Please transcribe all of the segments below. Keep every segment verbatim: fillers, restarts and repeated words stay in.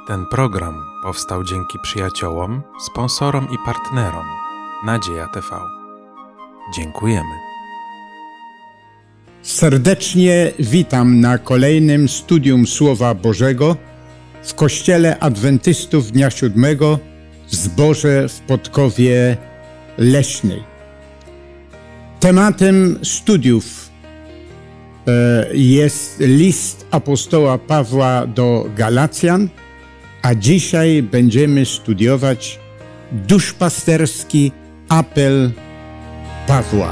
Ten program powstał dzięki przyjaciołom, sponsorom i partnerom Nadzieja T V. Dziękujemy. Serdecznie witam na kolejnym studium Słowa Bożego w Kościele Adwentystów Dnia Siódmego w zborze w Podkowie Leśnej. Tematem studiów jest list apostoła Pawła do Galacjan, a dzisiaj będziemy studiować duszpasterski apel Pawła.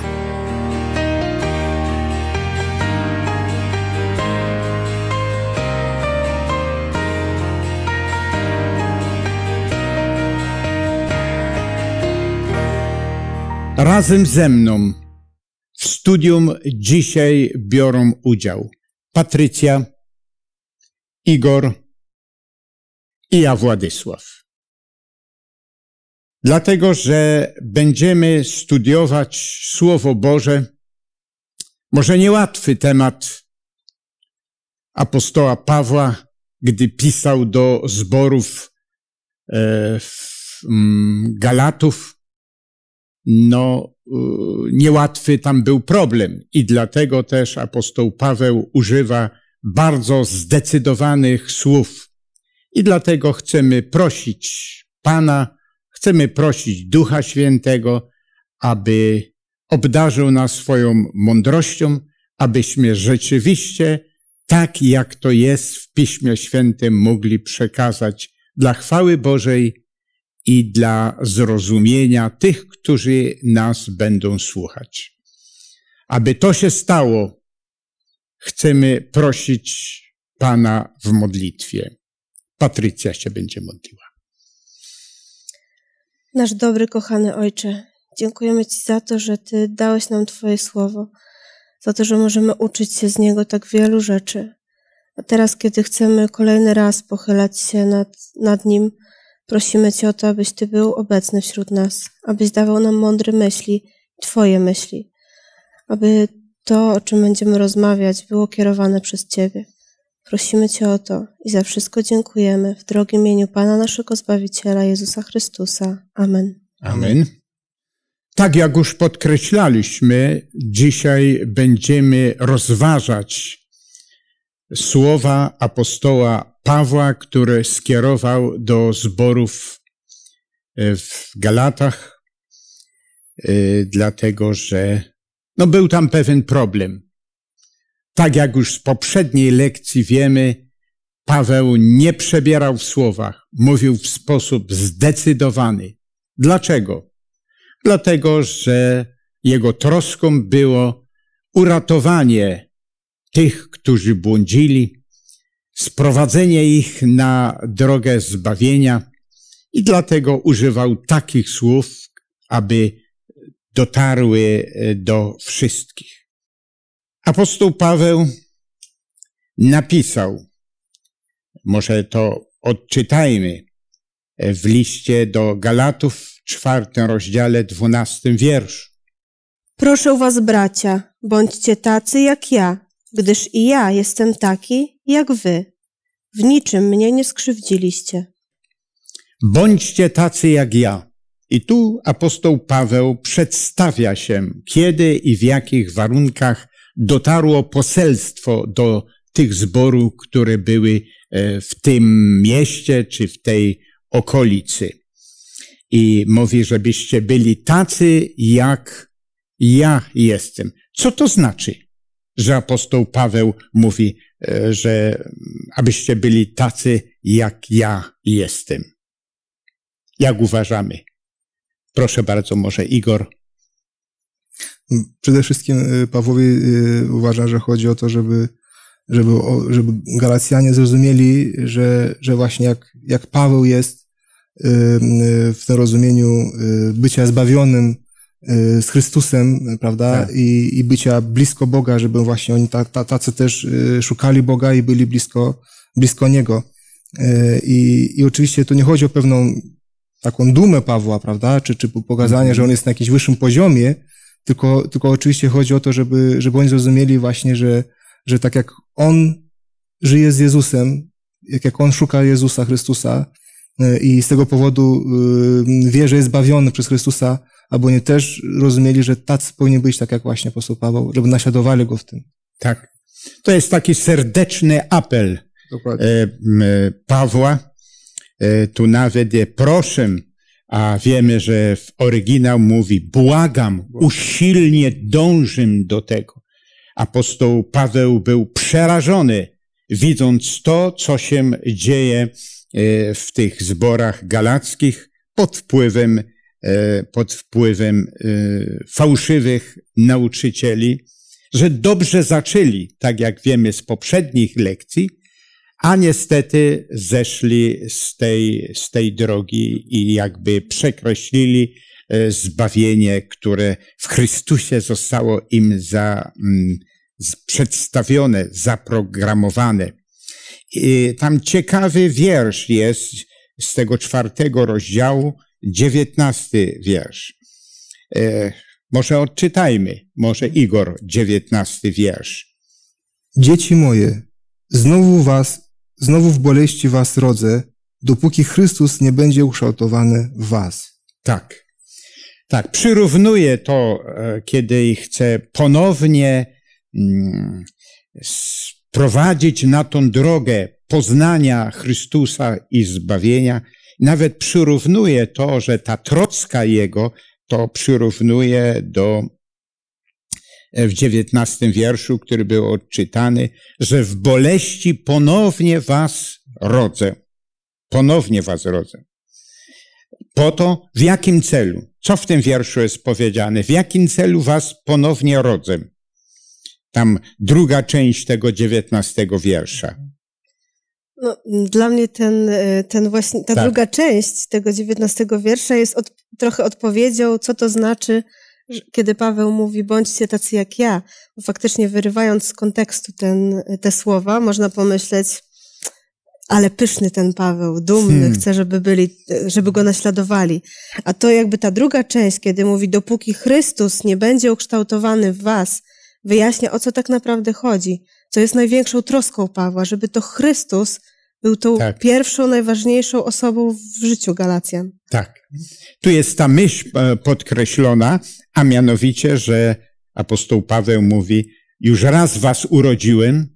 Razem ze mną w studium dzisiaj biorą udział Patrycja, Igor i ja, Władysław. Dlatego, że będziemy studiować Słowo Boże, może niełatwy temat apostoła Pawła, gdy pisał do zborów e, Galatów, no niełatwy tam był problem i dlatego też apostoł Paweł używa bardzo zdecydowanych słów. I dlatego chcemy prosić Pana, chcemy prosić Ducha Świętego, aby obdarzył nas swoją mądrością, abyśmy rzeczywiście, tak jak to jest w Piśmie Świętym, mogli przekazać dla chwały Bożej i dla zrozumienia tych, którzy nas będą słuchać. Aby to się stało, chcemy prosić Pana w modlitwie. Patrycja się będzie modliła. Nasz dobry, kochany Ojcze, dziękujemy Ci za to, że Ty dałeś nam Twoje słowo, za to, że możemy uczyć się z niego tak wielu rzeczy. A teraz, kiedy chcemy kolejny raz pochylać się nad, nad nim, prosimy Cię o to, abyś Ty był obecny wśród nas, abyś dawał nam mądre myśli, Twoje myśli, aby to, o czym będziemy rozmawiać, było kierowane przez Ciebie. Prosimy Cię o to i za wszystko dziękujemy w drogim imieniu Pana naszego Zbawiciela Jezusa Chrystusa. Amen. Amen. Tak jak już podkreślaliśmy, dzisiaj będziemy rozważać słowa apostoła Pawła, które skierował do zborów w Galatach, dlatego że no, był tam pewien problem. Tak jak już z poprzedniej lekcji wiemy, Paweł nie przebierał w słowach, mówił w sposób zdecydowany. Dlaczego? Dlatego, że jego troską było uratowanie tych, którzy błądzili, sprowadzenie ich na drogę zbawienia i dlatego używał takich słów, aby dotarły do wszystkich. Apostoł Paweł napisał, może to odczytajmy, w liście do Galatów w czwartym rozdziale, dwunastym wierszu. Proszę was, bracia, bądźcie tacy jak ja, gdyż i ja jestem taki jak wy. W niczym mnie nie skrzywdziliście. Bądźcie tacy jak ja. I tu apostoł Paweł przedstawia się, kiedy i w jakich warunkach dotarło poselstwo do tych zborów, które były w tym mieście czy w tej okolicy. I mówi, żebyście byli tacy, jak ja jestem. Co to znaczy, że apostoł Paweł mówi, że abyście byli tacy, jak ja jestem? Jak uważamy? Proszę bardzo, może Igor. Przede wszystkim Pawłowi uważam, że chodzi o to, żeby, żeby, żeby Galacjanie zrozumieli, że, że właśnie jak, jak Paweł jest w tym rozumieniu bycia zbawionym z Chrystusem, prawda, tak. I, i bycia blisko Boga, żeby właśnie oni tacy też szukali Boga i byli blisko, blisko Niego. I, i oczywiście tu nie chodzi o pewną taką dumę Pawła, prawda, czy, czy pokazanie, że on jest na jakimś wyższym poziomie, tylko, tylko oczywiście chodzi o to, żeby, żeby oni zrozumieli właśnie, że, że tak jak on żyje z Jezusem, jak, jak on szuka Jezusa Chrystusa i z tego powodu wie, że jest zbawiony przez Chrystusa, albo oni też rozumieli, że tacy powinni być, tak jak właśnie apostoł Paweł, żeby naśladowali go w tym. Tak. To jest taki serdeczny apel e, Pawła. E, tu nawet je proszę, a wiemy, że w oryginał mówi błagam, usilnie dążę do tego. Apostoł Paweł był przerażony, widząc to, co się dzieje w tych zborach galackich pod wpływem, pod wpływem fałszywych nauczycieli, że dobrze zaczęli, tak jak wiemy z poprzednich lekcji, a niestety zeszli z tej, z tej drogi i jakby przekreślili zbawienie, które w Chrystusie zostało im za, przedstawione, zaprogramowane. I tam ciekawy wiersz jest z tego czwartego rozdziału, dziewiętnasty wiersz. E, może odczytajmy, może Igor, dziewiętnasty wiersz. Dzieci moje, znowu was, znowu w boleści was rodzę, dopóki Chrystus nie będzie ukształtowany w was. Tak, tak, przyrównuje to, kiedy chce ponownie mm, prowadzić na tą drogę poznania Chrystusa i zbawienia. Nawet przyrównuje to, że ta troska Jego, to przyrównuje do, w dziewiętnastym wierszu, który był odczytany, że w boleści ponownie was rodzę. Ponownie was rodzę. Po to, w jakim celu? Co w tym wierszu jest powiedziane? W jakim celu was ponownie rodzę? Tam druga część tego dziewiętnastego wiersza. No, dla mnie ten, ten właśnie, ta tak. druga część tego dziewiętnastego wiersza jest od, trochę odpowiedzią, co to znaczy, kiedy Paweł mówi, bądźcie tacy jak ja. Bo faktycznie wyrywając z kontekstu ten, te słowa, można pomyśleć, ale pyszny ten Paweł, dumny, hmm. chce, żeby byli, żeby go naśladowali. A to jakby ta druga część, kiedy mówi, dopóki Chrystus nie będzie ukształtowany w was, wyjaśnia, o co tak naprawdę chodzi, co jest największą troską Pawła, żeby to Chrystus był tą tak. pierwszą, najważniejszą osobą w życiu Galacjan. Tak. Tu jest ta myśl podkreślona, a mianowicie, że apostoł Paweł mówi, już raz was urodziłem,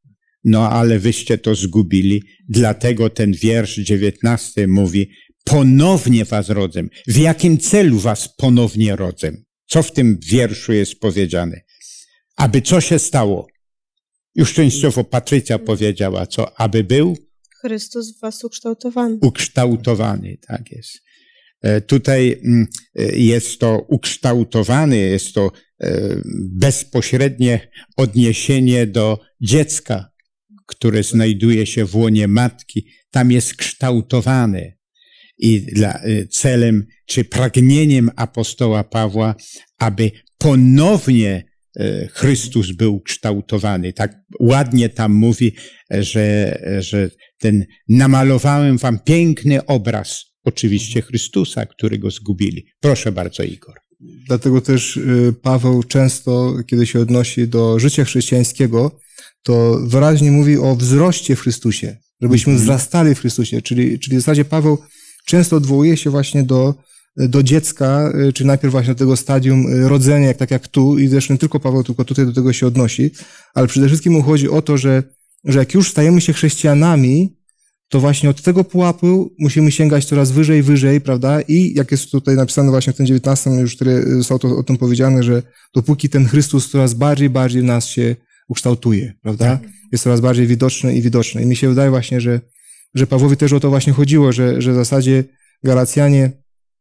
no ale wyście to zgubili, dlatego ten wiersz dziewiętnasty mówi, ponownie was rodzę. W jakim celu was ponownie rodzę? Co w tym wierszu jest powiedziane? Aby co się stało? Już częściowo Patrycja powiedziała, co? Aby był? Chrystus w was ukształtowany. Ukształtowany, tak jest. Tutaj jest to ukształtowany, jest to bezpośrednie odniesienie do dziecka, które znajduje się w łonie matki. Tam jest kształtowany. I dla, celem czy pragnieniem apostoła Pawła, aby ponownie Chrystus był kształtowany. Tak ładnie tam mówi, że, że ten namalowałem wam piękny obraz, oczywiście Chrystusa, którego zgubili. Proszę bardzo, Igor. Dlatego też Paweł często, kiedy się odnosi do życia chrześcijańskiego, to wyraźnie mówi o wzroście w Chrystusie, żebyśmy mm-hmm. wzrastali w Chrystusie. Czyli, czyli w zasadzie Paweł często odwołuje się właśnie do do dziecka, czy najpierw właśnie do tego stadium rodzenia, jak tak jak tu, i zresztą nie tylko Paweł, tylko tutaj do tego się odnosi, ale przede wszystkim mu chodzi o to, że, że jak już stajemy się chrześcijanami, to właśnie od tego pułapu musimy sięgać coraz wyżej, wyżej, prawda? I jak jest tutaj napisane właśnie w tym dziewiętnastym, już który zostało to, o tym powiedziane, że dopóki ten Chrystus coraz bardziej, bardziej nas się ukształtuje, prawda? Tak. Jest coraz bardziej widoczny i widoczny. I mi się wydaje właśnie, że, że Pawłowi też o to właśnie chodziło, że, że w zasadzie Galacjanie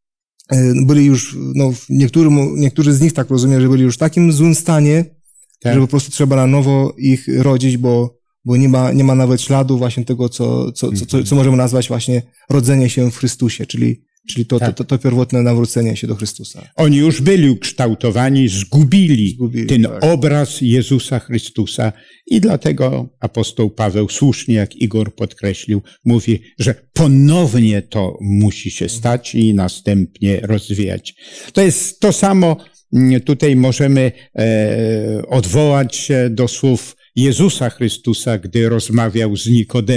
byli już, no, niektórzy, niektórzy z nich tak rozumiem, że byli już w takim złym stanie, tak. że po prostu trzeba na nowo ich rodzić, bo, bo nie ma, nie ma nawet śladu właśnie tego, co, co, co, co, co możemy nazwać właśnie rodzenie się w Chrystusie, czyli, czyli to, tak. to, to, to pierwotne nawrócenie się do Chrystusa. Oni już byli ukształtowani, zgubili, zgubili ten tak. obraz Jezusa Chrystusa i dlatego apostoł Paweł słusznie, jak Igor podkreślił, mówi, że ponownie to musi się stać i następnie rozwijać. To jest to samo, tutaj możemy e, odwołać się do słów Jezusa Chrystusa, gdy rozmawiał z Nikodemem.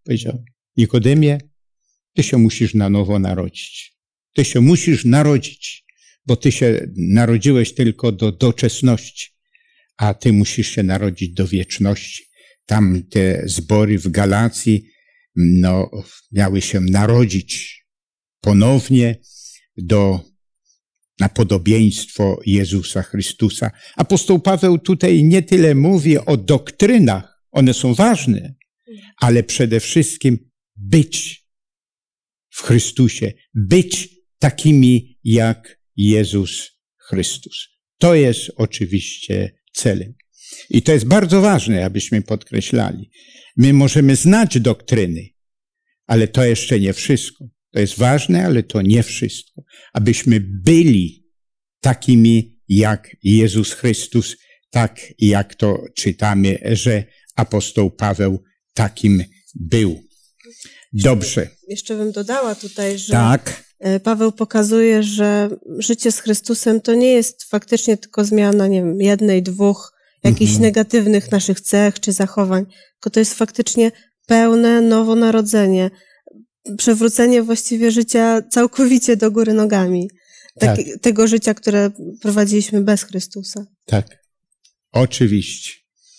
powiedział, Nikodemie, ty się musisz na nowo narodzić. Ty się musisz narodzić, bo ty się narodziłeś tylko do doczesności, a ty musisz się narodzić do wieczności. Tam te zbory w Galacji, no, miały się narodzić ponownie do, na podobieństwo Jezusa Chrystusa. Apostoł Paweł tutaj nie tyle mówi o doktrynach, one są ważne, ale przede wszystkim być w Chrystusie, być takimi jak Jezus Chrystus. To jest oczywiście celem. I to jest bardzo ważne, abyśmy podkreślali. My możemy znać doktryny, ale to jeszcze nie wszystko. To jest ważne, ale to nie wszystko. Abyśmy byli takimi jak Jezus Chrystus, tak jak to czytamy, że apostoł Paweł takim był. Dobrze. Jeszcze bym dodała tutaj, że tak. Paweł pokazuje, że życie z Chrystusem to nie jest faktycznie tylko zmiana, nie wiem, jednej, dwóch jakichś mhm. negatywnych naszych cech czy zachowań, tylko to jest faktycznie pełne nowonarodzenie, przewrócenie właściwie życia całkowicie do góry nogami. Tak, tak. Tego życia, które prowadziliśmy bez Chrystusa. Tak, oczywiście.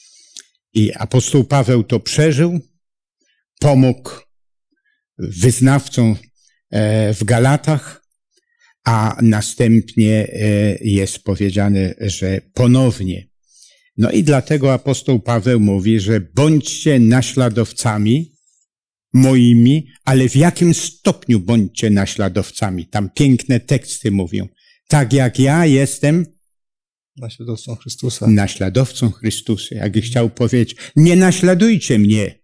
I apostoł Paweł to przeżył, pomógł wyznawcom w Galatach, a następnie jest powiedziane, że ponownie. No i dlatego apostoł Paweł mówi, że bądźcie naśladowcami moimi, ale w jakim stopniu bądźcie naśladowcami? Tam piękne teksty mówią. Tak jak ja jestem naśladowcą Chrystusa. Naśladowcą Chrystusa. Jakby chciał powiedzieć, nie naśladujcie mnie,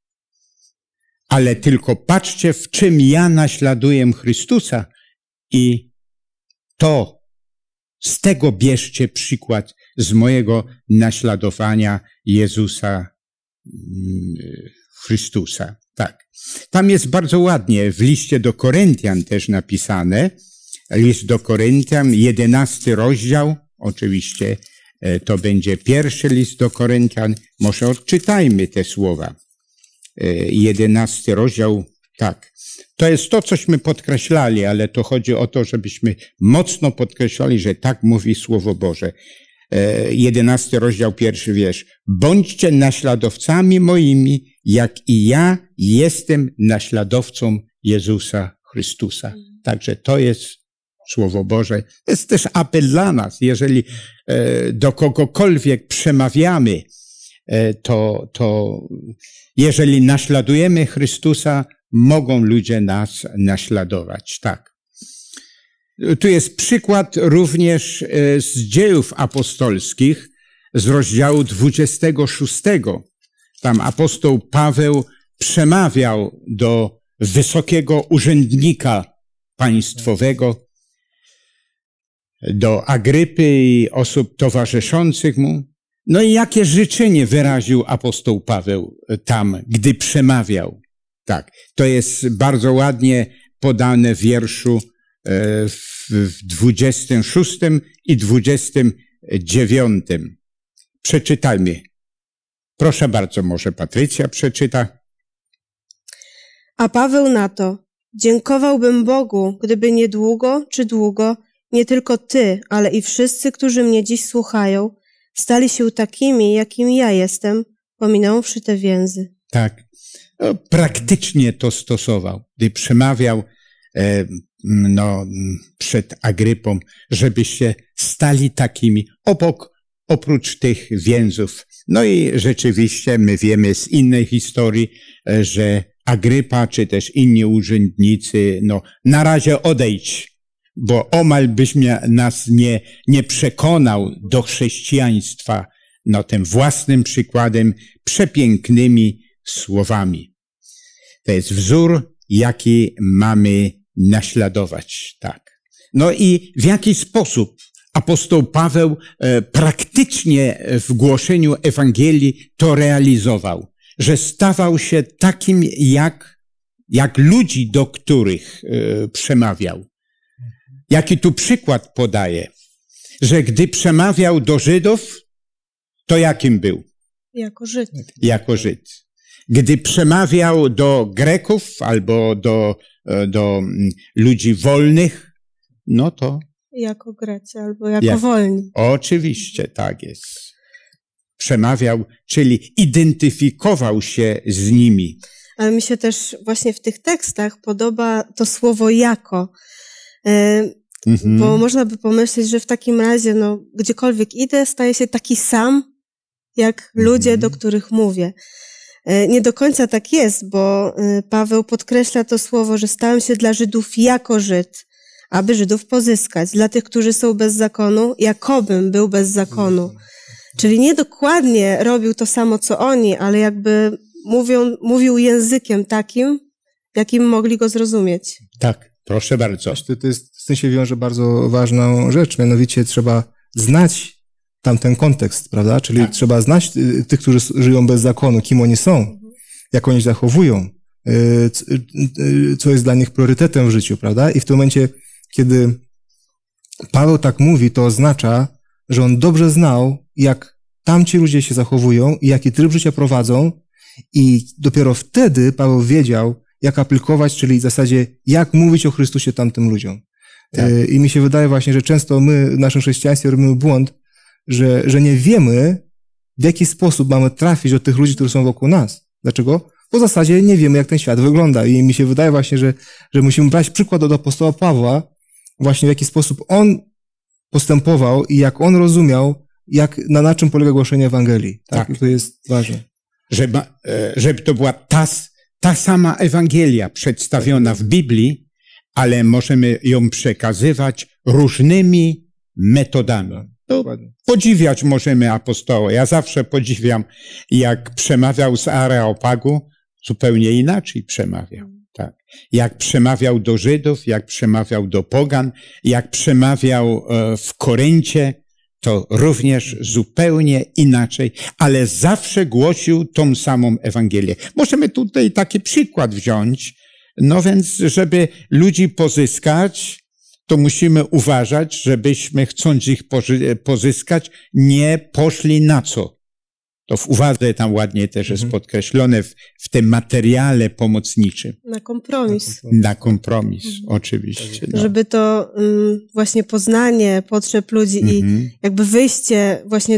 ale tylko patrzcie, w czym ja naśladuję Chrystusa i to, z tego bierzcie przykład z mojego naśladowania Jezusa Chrystusa. Tak. Tam jest bardzo ładnie w liście do Koryntian też napisane. List do Koryntian, jedenasty rozdział. Oczywiście to będzie pierwszy list do Koryntian. Może odczytajmy te słowa. Jedenasty rozdział, tak. To jest to, cośmy podkreślali, ale to chodzi o to, żebyśmy mocno podkreślali, że tak mówi Słowo Boże. Jedenasty rozdział, pierwszy wiersz. Bądźcie naśladowcami moimi, jak i ja jestem naśladowcą Jezusa Chrystusa. Także to jest Słowo Boże. To jest też apel dla nas. Jeżeli do kogokolwiek przemawiamy, to, to jeżeli naśladujemy Chrystusa, mogą ludzie nas naśladować. Tak. Tu jest przykład również z Dziejów Apostolskich, z rozdziału dwudziestego szóstego. Tam apostoł Paweł przemawiał do wysokiego urzędnika państwowego, do Agrypy i osób towarzyszących mu. No i jakie życzenie wyraził apostoł Paweł tam, gdy przemawiał. Tak, to jest bardzo ładnie podane w wierszu w dwudziestym szóstym i dwudziestym dziewiątym. Przeczytajmy. Proszę bardzo, może Patrycja przeczyta. A Paweł na to: dziękowałbym Bogu, gdyby niedługo czy długo nie tylko ty, ale i wszyscy, którzy mnie dziś słuchają, stali się takimi, jakimi ja jestem, pominąwszy te więzy. Tak. No, praktycznie to stosował, gdy przemawiał e, no, przed Agrypą, żebyście stali takimi obok, oprócz tych więzów. No i rzeczywiście my wiemy z innej historii, e, że Agrypa, czy też inni urzędnicy, no na razie odejdź, bo omal byś mnie, nas nie, nie przekonał do chrześcijaństwa, no tym własnym przykładem, przepięknymi słowami. To jest wzór, jaki mamy naśladować, tak. No i w jaki sposób apostoł Paweł e, praktycznie w głoszeniu Ewangelii to realizował, że stawał się takim jak, jak ludzi, do których e, przemawiał. Jaki tu przykład podaje, że gdy przemawiał do Żydów, to jakim był? Jako Żyd. Jako Żyd. Gdy przemawiał do Greków albo do, do ludzi wolnych, no to... Jako Grecy albo jako Jak, wolni. Oczywiście, tak jest. Przemawiał, czyli identyfikował się z nimi. Ale mi się też właśnie w tych tekstach podoba to słowo jako. Mhm. Bo można by pomyśleć, że w takim razie, no, gdziekolwiek idę, staję się taki sam, jak mhm. ludzie, do których mówię. Nie do końca tak jest, bo Paweł podkreśla to słowo, że stałem się dla Żydów jako Żyd, aby Żydów pozyskać. Dla tych, którzy są bez zakonu, jakobym był bez zakonu. Czyli nie dokładnie robił to samo, co oni, ale jakby mówią, mówił językiem takim, jakim mogli go zrozumieć. Tak, proszę bardzo. To jest, z tym się wiąże bardzo ważną rzecz, mianowicie trzeba znać tamten kontekst, prawda? Czyli tak. trzeba znać tych, którzy żyją bez zakonu, kim oni są, jak oni się zachowują, co jest dla nich priorytetem w życiu, prawda? I w tym momencie, kiedy Paweł tak mówi, to oznacza, że on dobrze znał, jak tamci ludzie się zachowują i jaki tryb życia prowadzą, i dopiero wtedy Paweł wiedział, jak aplikować, czyli w zasadzie jak mówić o Chrystusie tamtym ludziom. Tak. I mi się wydaje właśnie, że często my w naszym chrześcijaństwie robimy błąd, że, że nie wiemy, w jaki sposób mamy trafić do tych ludzi, którzy są wokół nas. Dlaczego? Bo w zasadzie nie wiemy, jak ten świat wygląda. I mi się wydaje właśnie, że, że musimy brać przykład od apostoła Pawła, właśnie w jaki sposób on postępował i jak on rozumiał, jak, na, na czym polega głoszenie Ewangelii. Tak, tak. To jest ważne. Żeby, żeby to była ta, ta sama Ewangelia przedstawiona w Biblii, ale możemy ją przekazywać różnymi metodami. To podziwiać możemy apostoła. Ja zawsze podziwiam, jak przemawiał z Areopagu, zupełnie inaczej przemawiał. Tak. Jak przemawiał do Żydów, jak przemawiał do pogan, jak przemawiał w Koryncie, to również zupełnie inaczej, ale zawsze głosił tą samą Ewangelię. Możemy tutaj taki przykład wziąć, no więc, żeby ludzi pozyskać, to musimy uważać, żebyśmy, chcąc ich pozyskać, nie poszli na co? To w uwadze tam ładnie też jest podkreślone w, w tym materiale pomocniczym. Na kompromis. Na kompromis, mhm. oczywiście. No. Żeby to um, właśnie poznanie potrzeb ludzi mhm. i jakby wyjście właśnie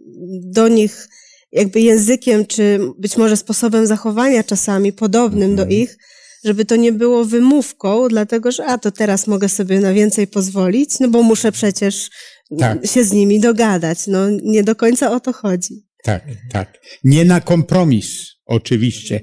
do nich jakby językiem, czy być może sposobem zachowania czasami podobnym mhm. do ich, żeby to nie było wymówką, dlatego że a to teraz mogę sobie na więcej pozwolić, no bo muszę przecież tak. się z nimi dogadać. No nie do końca o to chodzi. Tak, tak. Nie na kompromis, oczywiście.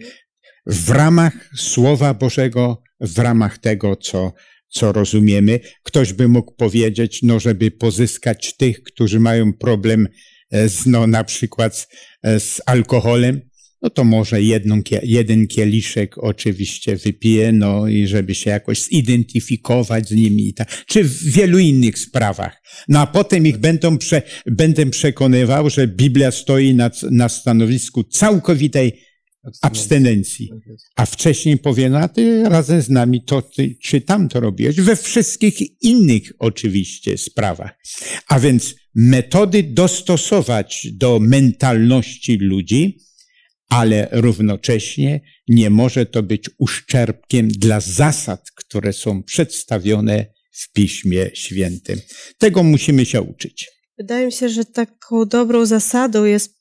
W ramach Słowa Bożego, w ramach tego, co, co rozumiemy. Ktoś by mógł powiedzieć, no, żeby pozyskać tych, którzy mają problem z, no, na przykład z, z alkoholem, no to może jedną, jeden kieliszek oczywiście wypije, no i żeby się jakoś zidentyfikować z nimi, tak, czy w wielu innych sprawach. No a potem ich będą prze, będę przekonywał, że Biblia stoi na, na stanowisku całkowitej abstynencji. A wcześniej powie, no a ty razem z nami to ty, czy tam to robiłeś? We wszystkich innych oczywiście sprawach. A więc metody dostosować do mentalności ludzi, ale równocześnie nie może to być uszczerbkiem dla zasad, które są przedstawione w Piśmie Świętym. Tego musimy się uczyć. Wydaje mi się, że taką dobrą zasadą jest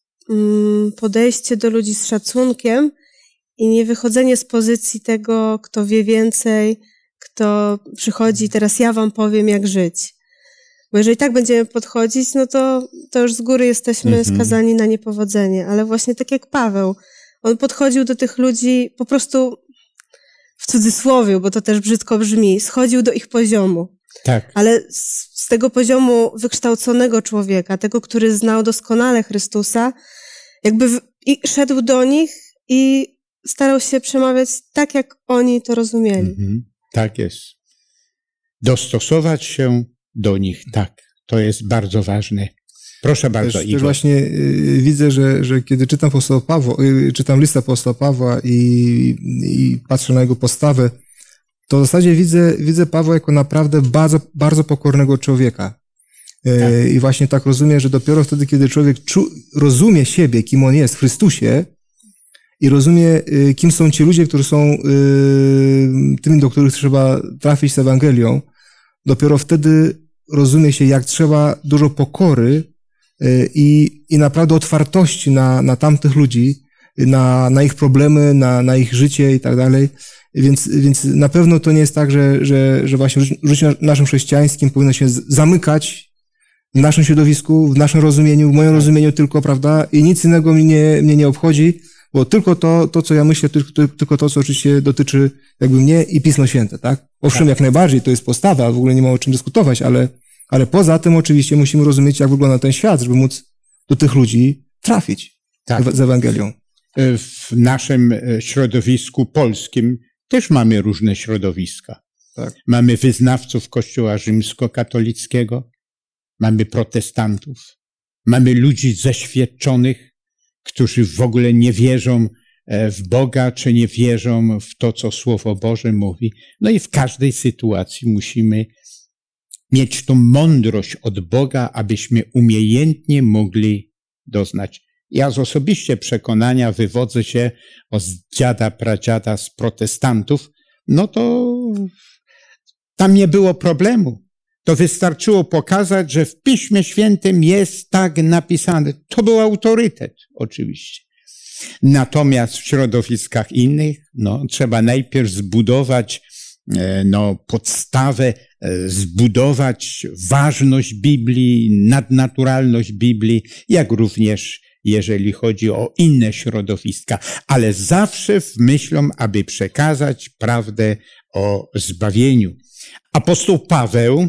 podejście do ludzi z szacunkiem i nie wychodzenie z pozycji tego, kto wie więcej, kto przychodzi, teraz ja wam powiem, jak żyć. Bo jeżeli tak będziemy podchodzić, no to, to już z góry jesteśmy mm-hmm. skazani na niepowodzenie. Ale właśnie tak jak Paweł, on podchodził do tych ludzi po prostu w cudzysłowie, bo to też brzydko brzmi, schodził do ich poziomu. Tak. Ale z, z tego poziomu wykształconego człowieka, tego, który znał doskonale Chrystusa, jakby w, i szedł do nich i starał się przemawiać tak, jak oni to rozumieli. Mm-hmm. Tak jest. Dostosować się do nich, tak. To jest bardzo ważne. Proszę bardzo, Igor. Też właśnie y, widzę, że, że kiedy czytam apostoła Pawła, y, czytam list apostoła Pawła i, i patrzę na jego postawę, to w zasadzie widzę, widzę Pawła jako naprawdę bardzo, bardzo pokornego człowieka. Y, tak. I właśnie tak rozumiem, że dopiero wtedy, kiedy człowiek czu, rozumie siebie, kim on jest w Chrystusie i rozumie, kim są ci ludzie, którzy są tymi, do których trzeba trafić z Ewangelią, dopiero wtedy rozumie się, jak trzeba dużo pokory i, i naprawdę otwartości na, na tamtych ludzi, na, na ich problemy, na, na ich życie i tak dalej. Więc, więc na pewno to nie jest tak, że, że, że właśnie w życiu naszym chrześcijańskim powinno się zamykać w naszym środowisku, w naszym rozumieniu, w moim rozumieniu tylko, prawda, i nic innego mnie, mnie nie obchodzi, bo tylko to, to, co ja myślę, tylko, tylko to, co oczywiście dotyczy jakby mnie i Pismo Święte, tak? Owszem, tak. Jak najbardziej, to jest postawa, w ogóle nie ma o czym dyskutować, ale, ale poza tym oczywiście musimy rozumieć, jak wygląda ten świat, żeby móc do tych ludzi trafić tak. z Ewangelią. W naszym środowisku polskim też mamy różne środowiska. Tak. Mamy wyznawców Kościoła rzymskokatolickiego, mamy protestantów, mamy ludzi zeświadczonych, którzy w ogóle nie wierzą w Boga, czy nie wierzą w to, co Słowo Boże mówi. No i w każdej sytuacji musimy mieć tą mądrość od Boga, abyśmy umiejętnie mogli doznać. Ja z osobiście przekonania wywodzę się od dziada, pradziada z protestantów, no to tam nie było problemu. To wystarczyło pokazać, że w Piśmie Świętym jest tak napisane. To był autorytet, oczywiście. Natomiast w środowiskach innych, no, trzeba najpierw zbudować, no, podstawę, zbudować ważność Biblii, nadnaturalność Biblii, jak również jeżeli chodzi o inne środowiska, ale zawsze w myślą, aby przekazać prawdę o zbawieniu. Apostoł Paweł,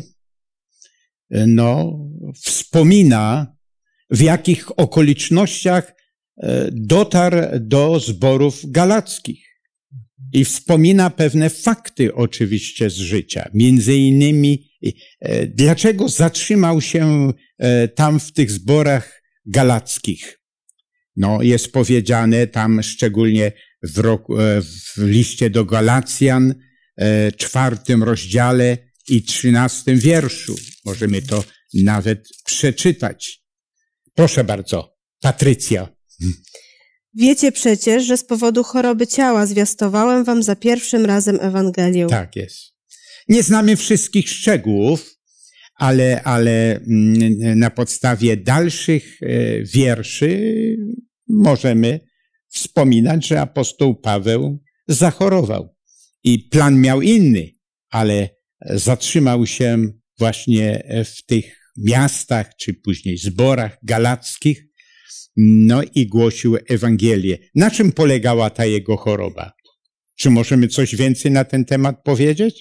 no, wspomina, w jakich okolicznościach dotarł do zborów galackich i wspomina pewne fakty oczywiście z życia. Między innymi, dlaczego zatrzymał się tam w tych zborach galackich. No, jest powiedziane tam szczególnie w, roku, w liście do Galacjan, czwartym rozdziale i trzynastym wierszu. Możemy to nawet przeczytać. Proszę bardzo, Patrycja. Wiecie przecież, że z powodu choroby ciała zwiastowałem wam za pierwszym razem Ewangelię. Tak jest. Nie znamy wszystkich szczegółów, ale, ale na podstawie dalszych wierszy możemy wspominać, że apostoł Paweł zachorował. I plan miał inny, ale zatrzymał się właśnie w tych miastach, czy później zborach galackich, no i głosił Ewangelię. Na czym polegała ta jego choroba? Czy możemy coś więcej na ten temat powiedzieć?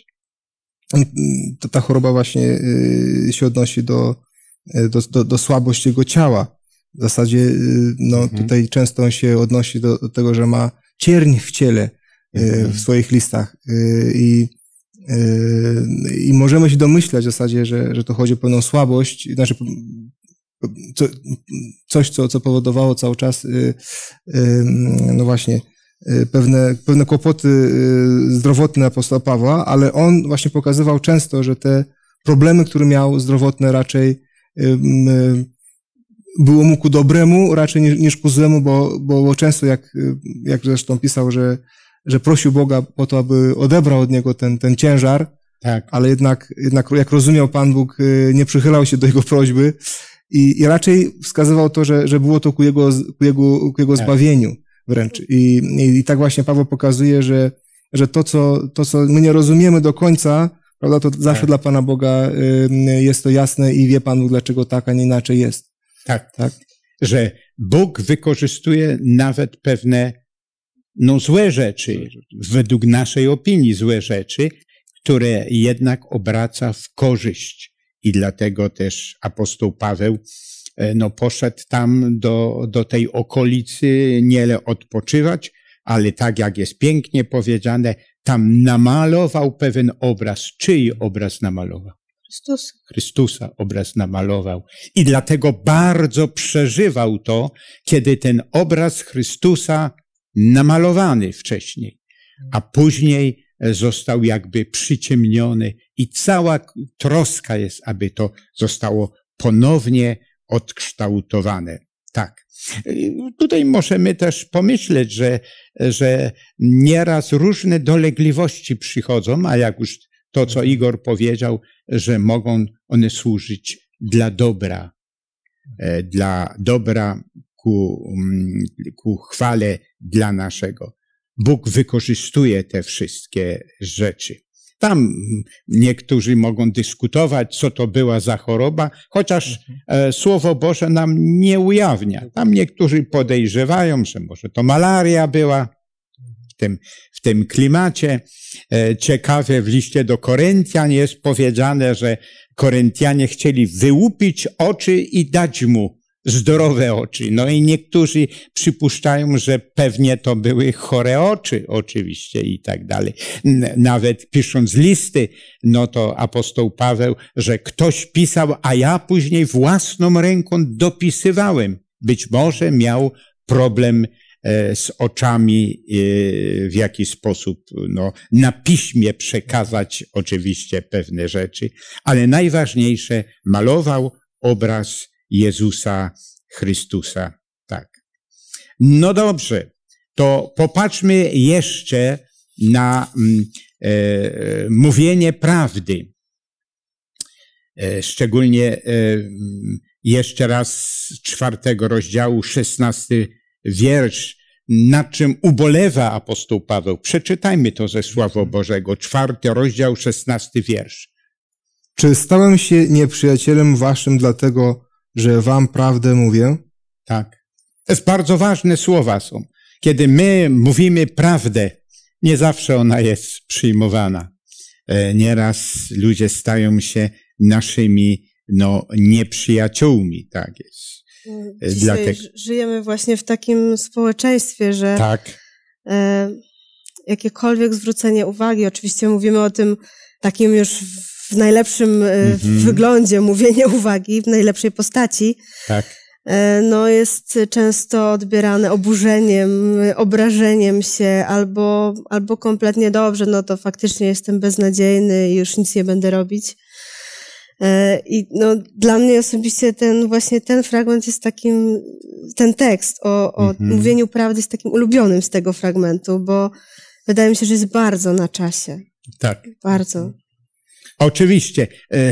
To ta choroba właśnie się odnosi do, do, do, do słabości jego ciała. W zasadzie no, mhm. tutaj często on się odnosi do, do tego, że ma cierń w ciele mhm. w swoich listach. I, i możemy się domyślać w zasadzie, że, że to chodzi o pewną słabość, znaczy co, coś, co, co powodowało cały czas no właśnie pewne, pewne kłopoty zdrowotne apostoła Pawła, ale on właśnie pokazywał często, że te problemy, które miał zdrowotne, raczej było mu ku dobremu raczej niż, niż ku złemu, bo, bo często jak, jak zresztą pisał, że, że prosił Boga po to, aby odebrał od niego ten, ten ciężar, tak. ale jednak, jednak jak rozumiał Pan Bóg, nie przychylał się do jego prośby i, i raczej wskazywał to, że, że było to ku jego, ku jego, ku jego tak. zbawieniu wręcz. I, i, I tak właśnie Paweł pokazuje, że, że to, co, to, co my nie rozumiemy do końca, prawda, to zawsze tak. dla Pana Boga jest to jasne i wie Pan Bóg, dlaczego tak, a nie inaczej jest. Tak, tak, że Bóg wykorzystuje nawet pewne no, złe rzeczy, według naszej opinii złe rzeczy, które jednak obraca w korzyść. I dlatego też apostoł Paweł no, poszedł tam do, do tej okolicy nie odpoczywać, ale tak jak jest pięknie powiedziane, tam namalował pewien obraz. Czyj obraz namalował? Chrystusa. Chrystusa obraz namalował. I dlatego bardzo przeżywał to, kiedy ten obraz Chrystusa namalowany wcześniej, a później został jakby przyciemniony i cała troska jest, aby to zostało ponownie odkształtowane. Tak. Tutaj możemy też pomyśleć, że, że nieraz różne dolegliwości przychodzą, a jak już to, co Igor powiedział, że mogą one służyć dla dobra, dla dobra ku, ku chwale dla naszego. Bóg wykorzystuje te wszystkie rzeczy. Tam niektórzy mogą dyskutować, co to była za choroba, chociaż e, Słowo Boże nam nie ujawnia. Tam niektórzy podejrzewają, że może to malaria była w tym, w tym klimacie. E, ciekawe, w liście do Koryntian jest powiedziane, że Koryntianie chcieli wyłupić oczy i dać mu zdrowe oczy. No i niektórzy przypuszczają, że pewnie to były chore oczy, oczywiście i tak dalej. Nawet pisząc listy, no to apostoł Paweł, że ktoś pisał, a ja później własną ręką dopisywałem. Być może miał problem z oczami, w jaki sposób no, na piśmie przekazać oczywiście pewne rzeczy, ale najważniejsze, malował obraz Jezusa Chrystusa. Tak. No dobrze, to popatrzmy jeszcze na e, mówienie prawdy. E, szczególnie e, jeszcze raz z czwartego rozdziału, szesnasty wiersz, nad czym ubolewa apostoł Paweł. Przeczytajmy to ze Słowa Bożego, czwarty rozdział, szesnasty wiersz. Czy stałem się nieprzyjacielem waszym dlatego, że wam prawdę mówię? Tak. To jest bardzo ważne słowa są. Kiedy my mówimy prawdę, nie zawsze ona jest przyjmowana. Nieraz ludzie stają się naszymi no, nieprzyjaciółmi. Tak jest. Dzisiaj Dlatego... żyjemy właśnie w takim społeczeństwie, że tak. e, jakiekolwiek zwrócenie uwagi, oczywiście mówimy o tym takim już w najlepszym mm-hmm. wyglądzie, mówienie uwagi, w najlepszej postaci, tak. no jest często odbierane oburzeniem, obrażeniem się albo, albo kompletnie dobrze, no to faktycznie jestem beznadziejny i już nic nie będę robić. I no, dla mnie osobiście ten właśnie ten fragment jest takim, ten tekst o, o mm-hmm. mówieniu prawdy jest takim ulubionym z tego fragmentu, bo wydaje mi się, że jest bardzo na czasie. Tak. Bardzo. Oczywiście.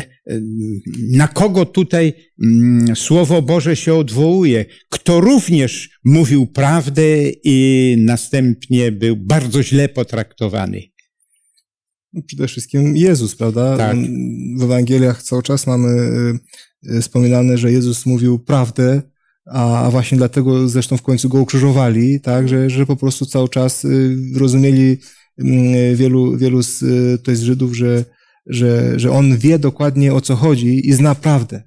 Na kogo tutaj Słowo Boże się odwołuje? Kto również mówił prawdę i następnie był bardzo źle potraktowany? Przede wszystkim Jezus, prawda? Tak. W Ewangeliach cały czas mamy wspominane, że Jezus mówił prawdę, a właśnie dlatego zresztą w końcu go ukrzyżowali, tak? Że, że po prostu cały czas rozumieli wielu, wielu z, to jest Żydów, że Że, że on wie dokładnie, o co chodzi i zna prawdę.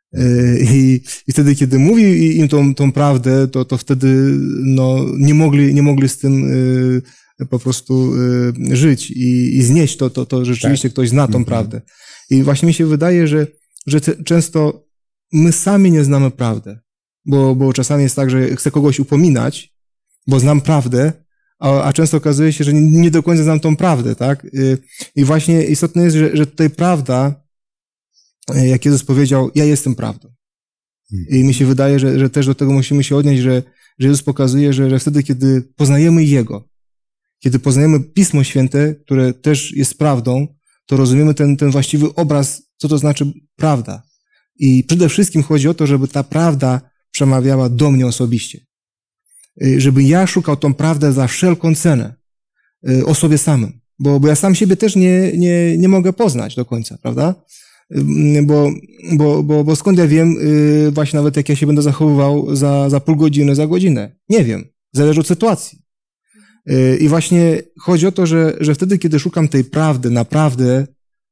I, i wtedy, kiedy mówi im tą, tą prawdę, to, to wtedy no, nie, mogli, nie mogli z tym y, po prostu y, żyć i, i znieść to, to, to rzeczywiście tak. Ktoś zna tą mhm. prawdę. I właśnie mi się wydaje, że, że te, często my sami nie znamy prawdę, bo, bo czasami jest tak, że chcę kogoś upominać, bo znam prawdę, A, a często okazuje się, że nie, nie do końca znam tą prawdę, tak? I właśnie istotne jest, że, że tutaj prawda, jak Jezus powiedział, ja jestem prawdą. I mi się wydaje, że, że też do tego musimy się odnieść, że, że Jezus pokazuje, że, że wtedy, kiedy poznajemy Jego, kiedy poznajemy Pismo Święte, które też jest prawdą, to rozumiemy ten, ten właściwy obraz, co to znaczy prawda. I przede wszystkim chodzi o to, żeby ta prawda przemawiała do mnie osobiście. Żeby ja szukał tą prawdę za wszelką cenę o sobie samym. Bo, bo ja sam siebie też nie, nie, nie mogę poznać do końca, prawda? Bo, bo, bo, bo skąd ja wiem właśnie nawet jak ja się będę zachowywał za, za pół godziny, za godzinę? Nie wiem. Zależy od sytuacji. I właśnie chodzi o to, że, że wtedy, kiedy szukam tej prawdy naprawdę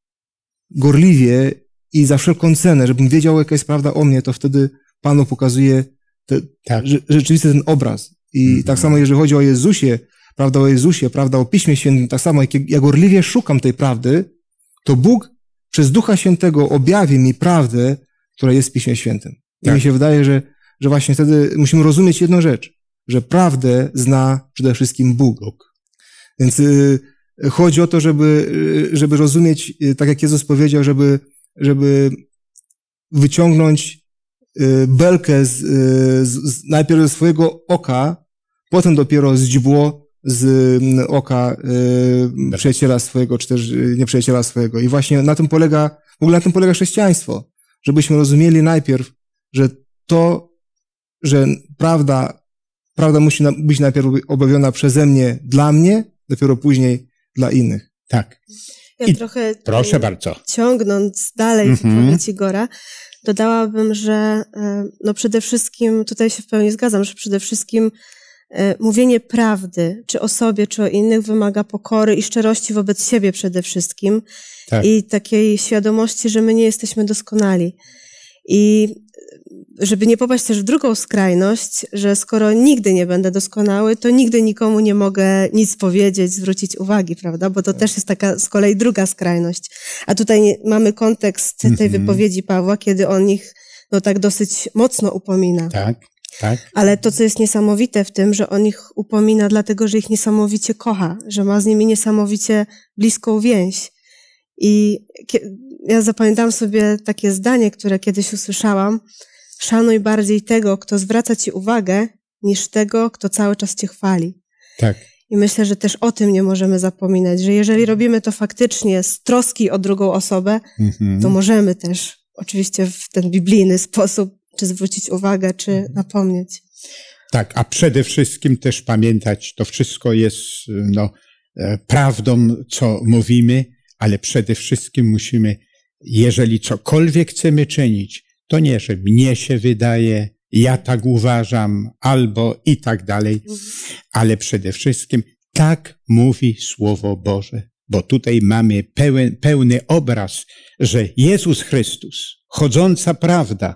gorliwie i za wszelką cenę, żebym wiedział, jaka jest prawda o mnie, to wtedy Panu pokazuje te, tak. że, rzeczywiście ten obraz. I mm-hmm. tak samo, jeżeli chodzi o Jezusie, prawda o Jezusie, prawda o Piśmie Świętym, tak samo, jak ja gorliwie szukam tej prawdy, to Bóg przez Ducha Świętego objawi mi prawdę, która jest w Piśmie Świętym. Tak. I mi się wydaje, że, że właśnie wtedy musimy rozumieć jedną rzecz, że prawdę zna przede wszystkim Bóg. Bóg. Więc y, chodzi o to, żeby, żeby rozumieć, tak jak Jezus powiedział, żeby, żeby wyciągnąć belkę z, z, najpierw ze swojego oka, potem dopiero z źdźbło z oka y, przyjaciela swojego, czy też nieprzyjaciela swojego. I właśnie na tym polega, w ogóle na tym polega chrześcijaństwo. Żebyśmy rozumieli najpierw, że to, że prawda, prawda musi na, być najpierw objawiona przeze mnie dla mnie, dopiero później dla innych. Tak. Ja I trochę proszę bardzo. Ciągnąc dalej Mhm. wypowiedź Igora, dodałabym, że no przede wszystkim, tutaj się w pełni zgadzam, że przede wszystkim mówienie prawdy, czy o sobie, czy o innych, wymaga pokory i szczerości wobec siebie przede wszystkim. Tak. I takiej świadomości, że my nie jesteśmy doskonali. I żeby nie popaść też w drugą skrajność, że skoro nigdy nie będę doskonały, to nigdy nikomu nie mogę nic powiedzieć, zwrócić uwagi, prawda? Bo to tak. też jest taka z kolei druga skrajność. A tutaj nie, mamy kontekst tej mm-hmm. wypowiedzi Pawła, kiedy on ich no tak dosyć mocno upomina. Tak, tak. Ale to, co jest niesamowite w tym, że on ich upomina dlatego, że ich niesamowicie kocha, że ma z nimi niesamowicie bliską więź. I ja zapamiętałam sobie takie zdanie, które kiedyś usłyszałam. Szanuj bardziej tego, kto zwraca ci uwagę, niż tego, kto cały czas cię chwali. Tak. I myślę, że też o tym nie możemy zapominać, że jeżeli robimy to faktycznie z troski o drugą osobę, mm-hmm. to możemy też oczywiście w ten biblijny sposób czy zwrócić uwagę, czy napomnieć. Tak, a przede wszystkim też pamiętać, to wszystko jest no, prawdą, co mówimy, ale przede wszystkim musimy, jeżeli cokolwiek chcemy czynić, to nie, że mnie się wydaje, ja tak uważam, albo i tak dalej, ale przede wszystkim tak mówi Słowo Boże, bo tutaj mamy pełen, pełny obraz, że Jezus Chrystus, chodząca prawda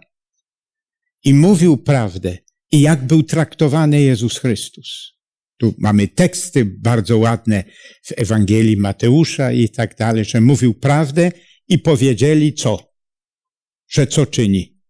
i mówił prawdę i jak był traktowany Jezus Chrystus. Tu mamy teksty bardzo ładne w Ewangelii Mateusza i tak dalej, że mówił prawdę i powiedzieli co? Że co czyni?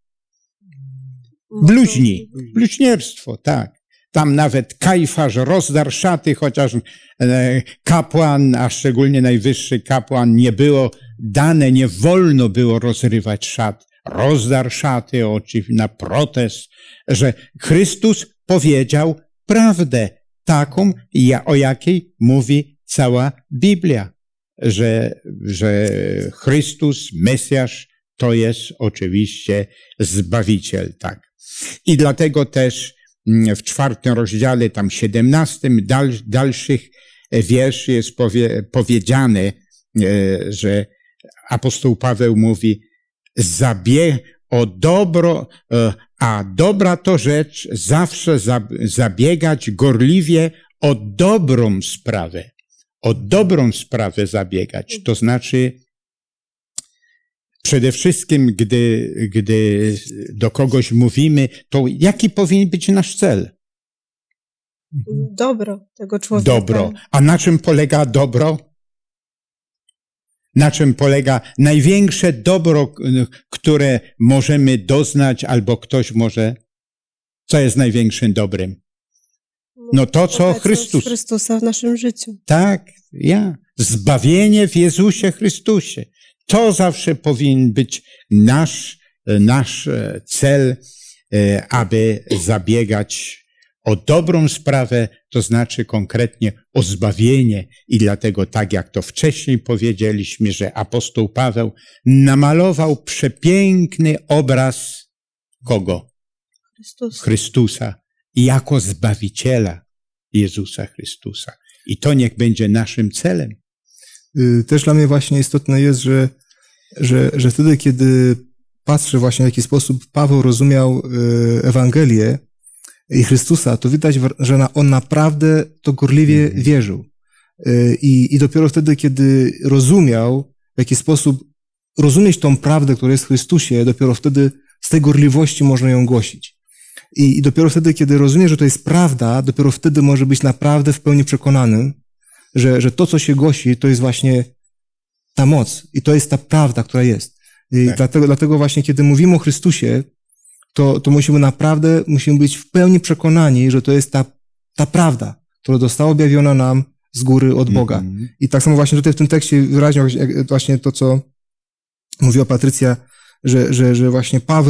Bluźni, bluźnierstwo, tak. Tam nawet Kajfasz rozdarł szaty, chociaż kapłan, a szczególnie najwyższy kapłan, nie było dane, nie wolno było rozrywać szat. Rozdarł szaty, oczywiście na protest, że Chrystus powiedział prawdę, taką, o jakiej mówi cała Biblia, że, że Chrystus, Mesjasz, to jest oczywiście Zbawiciel, tak. I dlatego też w czwartym rozdziale, tam siedemnastym, dal, dalszych wierszy jest powie, powiedziane, że apostoł Paweł mówi, zabie, o dobro, a dobra to rzecz, zawsze zabiegać gorliwie o dobrą sprawę. O dobrą sprawę zabiegać. To znaczy, przede wszystkim, gdy, gdy do kogoś mówimy, to jaki powinien być nasz cel? Dobro tego człowieka. Dobro. A na czym polega dobro? Na czym polega największe dobro, które możemy doznać, albo ktoś może? Co jest największym dobrem? No to, co Chrystus. Chrystusa w naszym życiu. Tak, ja. Zbawienie w Jezusie Chrystusie. To zawsze powinien być nasz, nasz cel, aby zabiegać o dobrą sprawę, to znaczy konkretnie o zbawienie. I dlatego, tak jak to wcześniej powiedzieliśmy, że apostoł Paweł namalował przepiękny obraz kogo? Chrystus. Chrystusa. Jako Zbawiciela Jezusa Chrystusa. I to niech będzie naszym celem. Też dla mnie właśnie istotne jest, że, że, że wtedy, kiedy patrzę właśnie w jaki sposób Paweł rozumiał Ewangelię i Chrystusa, to widać, że on naprawdę to gorliwie mm. wierzył. I, I dopiero wtedy, kiedy rozumiał, w jaki sposób rozumieć tą prawdę, która jest w Chrystusie, dopiero wtedy z tej gorliwości można ją głosić. I, I dopiero wtedy, kiedy rozumie, że to jest prawda, dopiero wtedy może być naprawdę w pełni przekonanym, że, że to, co się głosi, to jest właśnie ta moc i to jest ta prawda, która jest. I tak. dlatego, dlatego właśnie, kiedy mówimy o Chrystusie, to, to musimy naprawdę, musimy być w pełni przekonani, że to jest ta, ta prawda, która została objawiona nam z góry od Boga. Mm-hmm. I tak samo właśnie tutaj w tym tekście wyraźnie właśnie to, co mówiła Patrycja, że, że, że właśnie Paweł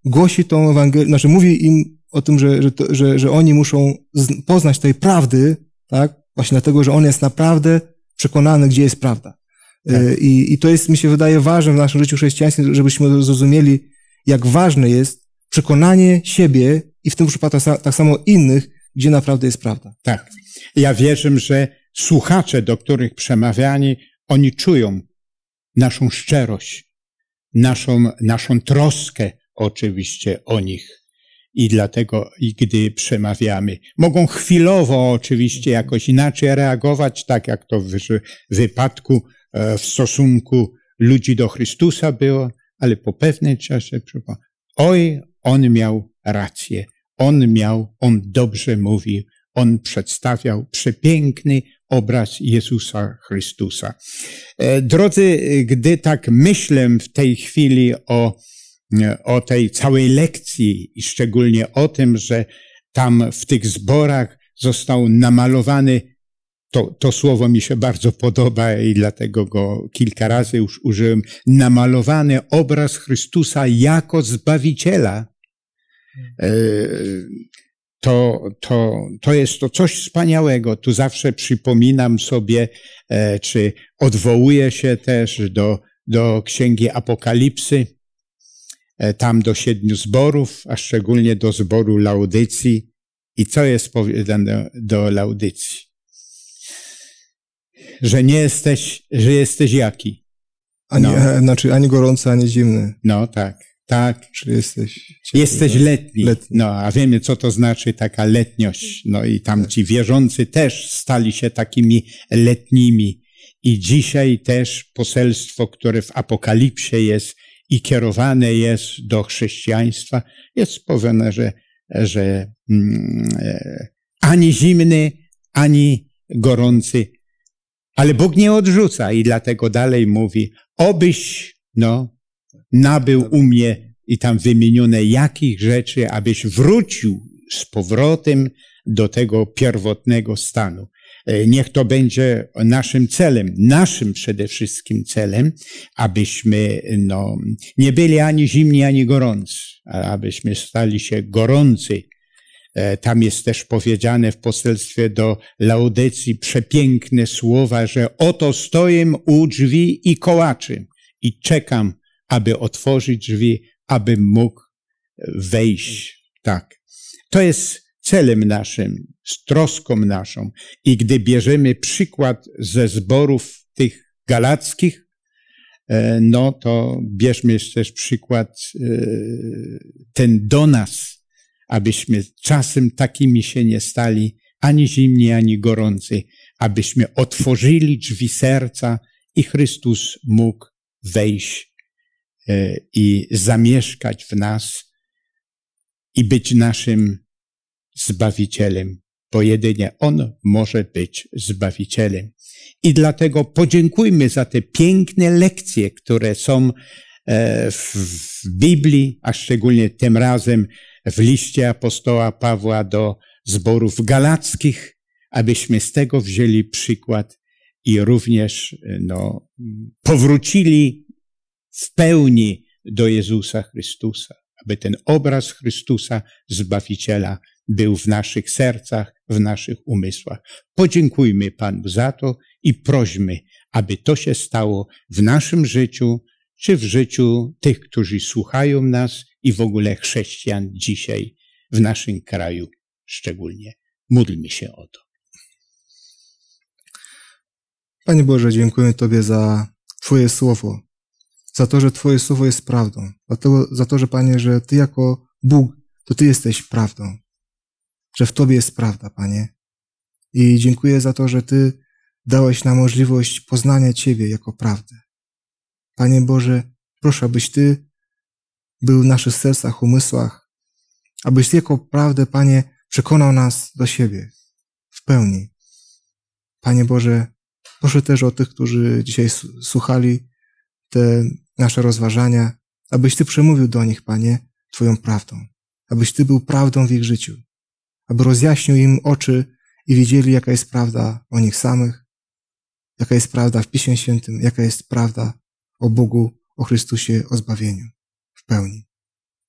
głosi tą Ewangelię, znaczy mówi im o tym, że, że, to, że, że oni muszą poznać tej prawdy, tak? Właśnie dlatego, że on jest naprawdę przekonany, gdzie jest prawda. Tak. I, I to jest, mi się wydaje, ważne w naszym życiu chrześcijańskim, żebyśmy zrozumieli, jak ważne jest przekonanie siebie i w tym przypadku tak samo innych, gdzie naprawdę jest prawda. Tak. Ja wierzę, że słuchacze, do których przemawiani, oni czują naszą szczerość, naszą, naszą troskę oczywiście o nich. I dlatego, i gdy przemawiamy, mogą chwilowo oczywiście jakoś inaczej reagować, tak jak to w wypadku w stosunku ludzi do Chrystusa było, ale po pewnym czasie, oj, on miał rację, on miał, on dobrze mówił, on przedstawiał przepiękny obraz Jezusa Chrystusa. Drodzy, gdy tak myślę w tej chwili o, o tej całej lekcji i szczególnie o tym, że tam w tych zborach został namalowany, to, to słowo mi się bardzo podoba i dlatego go kilka razy już użyłem, namalowany obraz Chrystusa jako Zbawiciela. To, to, to jest to coś wspaniałego. Tu zawsze przypominam sobie, czy odwołuję się też do, do Księgi Apokalipsy, tam do siedmiu zborów, a szczególnie do zboru Laodycji. I co jest powiedziane do Laodycji? Że nie jesteś, że jesteś jaki? Ani, No. Znaczy ani gorący, ani zimny. No tak, tak. Czy jesteś ciepły, Jesteś tak? letni. letni. No, a wiemy, co to znaczy taka letniość. No i tam ci wierzący też stali się takimi letnimi. I dzisiaj też poselstwo, które w Apokalipsie jest i kierowane jest do chrześcijaństwa, jest powiedziane, że, że mm, e, ani zimny, ani gorący. Ale Bóg nie odrzuca i dlatego dalej mówi, obyś, no, nabył u mnie i tam wymienione jakich rzeczy, abyś wrócił z powrotem do tego pierwotnego stanu. Niech to będzie naszym celem, naszym przede wszystkim celem, abyśmy, no, nie byli ani zimni, ani gorący, a abyśmy stali się gorący. Tam jest też powiedziane w poselstwie do Laodycji przepiękne słowa, że oto stoję u drzwi i kołaczę i czekam, aby otworzyć drzwi, abym mógł wejść. Tak. To jest celem naszym, z troską naszą. I gdy bierzemy przykład ze zborów tych galackich, no to bierzmy też przykład ten do nas, abyśmy czasem takimi się nie stali, ani zimni, ani gorący, abyśmy otworzyli drzwi serca i Chrystus mógł wejść i zamieszkać w nas i być naszym Zbawicielem, bo jedynie On może być Zbawicielem. I dlatego podziękujmy za te piękne lekcje, które są w Biblii, a szczególnie tym razem w liście apostoła Pawła do zborów galackich, abyśmy z tego wzięli przykład i również no, powrócili w pełni do Jezusa Chrystusa, aby ten obraz Chrystusa, Zbawiciela, był w naszych sercach, w naszych umysłach. Podziękujmy Panu za to i prośmy, aby to się stało w naszym życiu, czy w życiu tych, którzy słuchają nas i w ogóle chrześcijan dzisiaj w naszym kraju szczególnie. Módlmy się o to. Panie Boże, dziękuję Tobie za Twoje słowo, za to, że Twoje słowo jest prawdą, za to, za to, że Panie, że Ty jako Bóg, to Ty jesteś prawdą, że w Tobie jest prawda, Panie. I dziękuję za to, że Ty dałeś nam możliwość poznania Ciebie jako prawdę. Panie Boże, proszę, abyś Ty był w naszych sercach, umysłach, abyś Ty jako prawdę, Panie, przekonał nas do siebie w pełni. Panie Boże, proszę też o tych, którzy dzisiaj słuchali te nasze rozważania, abyś Ty przemówił do nich, Panie, Twoją prawdą. Abyś Ty był prawdą w ich życiu. Aby rozjaśnił im oczy i widzieli, jaka jest prawda o nich samych, jaka jest prawda w Piśmie Świętym, jaka jest prawda o Bogu, o Chrystusie, o zbawieniu w pełni.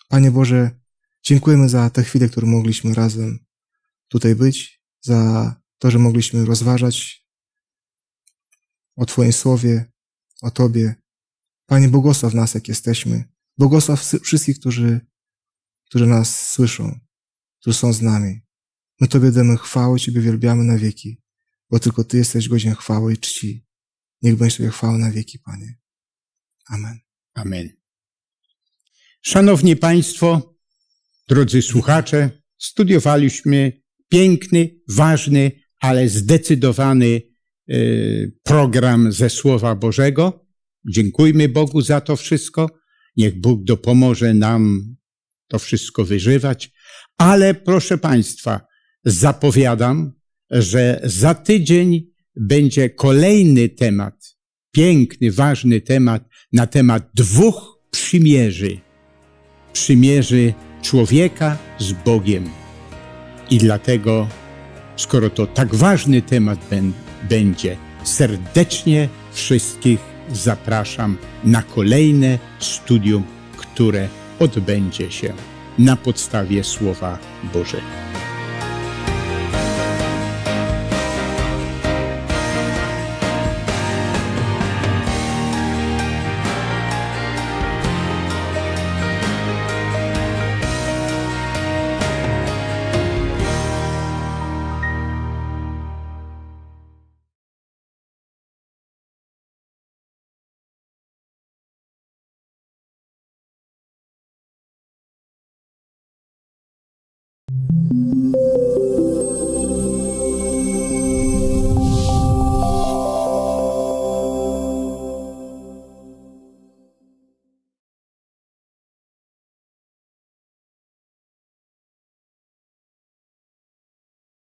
Panie Boże, dziękujemy za te chwile, które mogliśmy razem tutaj być, za to, że mogliśmy rozważać o Twoim Słowie, o Tobie. Panie, błogosław nas, jak jesteśmy. Błogosław wszystkich, którzy, którzy nas słyszą, którzy są z nami. My Tobie damy chwałę, Ciebie wielbiamy na wieki, bo tylko Ty jesteś godzien chwały i czci. Niech będzie Tobie chwała na wieki, Panie. Amen. Amen. Szanowni Państwo, drodzy słuchacze, studiowaliśmy piękny, ważny, ale zdecydowany program ze Słowa Bożego. Dziękujmy Bogu za to wszystko. Niech Bóg dopomoże nam to wszystko wyżywać. Ale proszę Państwa, zapowiadam, że za tydzień będzie kolejny temat, piękny, ważny temat na temat dwóch przymierzy. Przymierzy człowieka z Bogiem. I dlatego, skoro to tak ważny temat będzie, serdecznie wszystkich zapraszam na kolejne studium, które odbędzie się na podstawie Słowa Bożego.